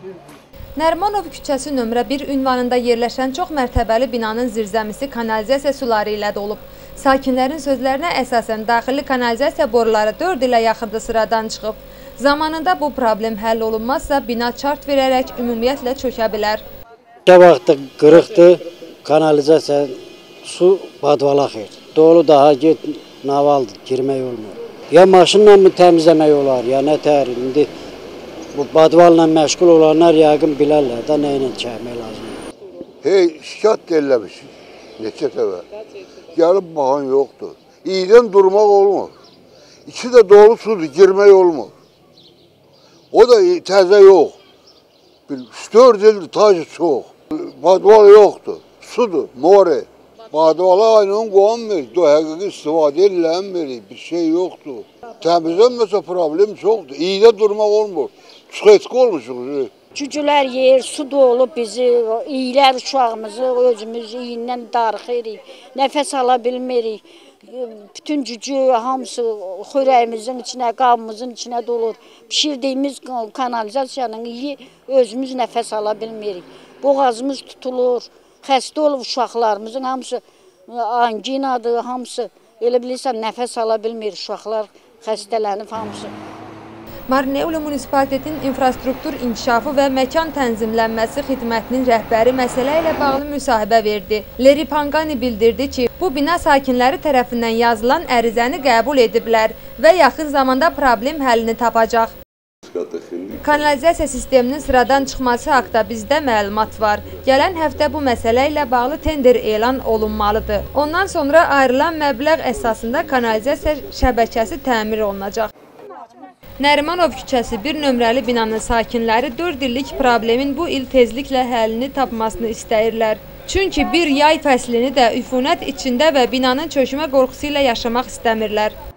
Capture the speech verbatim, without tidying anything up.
Nərimanov küçəsi nömrə bir ünvanında yerləşən çox mərtəbəli binanın zirzəmisi kanalizasiya suları ilə dolub. Sakinlərin sözlərinə əsasən daxili kanalizasiya boruları dörd ilə yaxındır sıradan çıxıb. Zamanında bu problem həll olunmazsa bina çart verərək ümumiyyətlə çökə bilər. Qabaqda qırıqdır, kanalizasiya su badvala xeyr. Dolu daha get navaldır, girmək olmur. Ya maşınla mı təmizləmək olar, ya nə təhər. İndi bu badvalla məşğul olanlar yəqin bilərlər də nə ilə çəkmək lazımdır. Hey, şikayət eləmişik. Neçə dəfə. Gəlib baxan yoxdur. İyidən durmaq olmur. İçi də dolu sudur, girmək olmur. O da təzə yox. üç-dörd ildir tacı çox. Badval yoxdur. Sudur, more. Badvala aynen qoğanmır. Həqiqi istifadə edilənmir. Bir şey yoxdur. Təmizlənməsə problem çoxdur. İyidə durmaq olmur. Çıxetki olmuşuq. Cücülər yer, su dolub bizi, iyilər uşağımızı özümüz iyindən darıxırıq. Nəfəs ala bilmirik. Bütün cücü hamısı xörəyimizin içinə, qabımızın içinə dolur. Pişirdiyimiz kanalizasiyanın iyi özümüz nəfəs ala bilmirik. Boğazımız tutulur. Xəstə olub uşaqlarımızın hamısı anginadır, hamısı. Elə bilirsən, nəfəs ala bilmir uşaqlar, xəstələnib hamısı. Marneuli Munisipalitetin infrastruktur inkişafı və məkan tənzimlənməsi xidmətinin rəhbəri məsələ ilə bağlı müsahibə verdi. Leri Pangani bildirdi ki, bu bina sakinləri tərəfindən yazılan ərizəni qəbul ediblər və yaxın zamanda problem həllini tapacaq. Kanalizasiya sisteminin sıradan çıxması haqda bizdə məlumat var. Gələn həftə bu məsələ ilə bağlı tender elan olunmalıdır. Ondan sonra ayrılan məbləğ əsasında kanalizasiya şəbəkəsi təmir olunacaq. Nərimanov küçəsi bir nömrəli binanın sakinləri dörd illik problemin bu il tezliklə həllini tapmasını istəyirlər. Çünki bir yay fəslini də üfunət içində və binanın çökmə qorxusu ilə yaşamaq istəmirlər.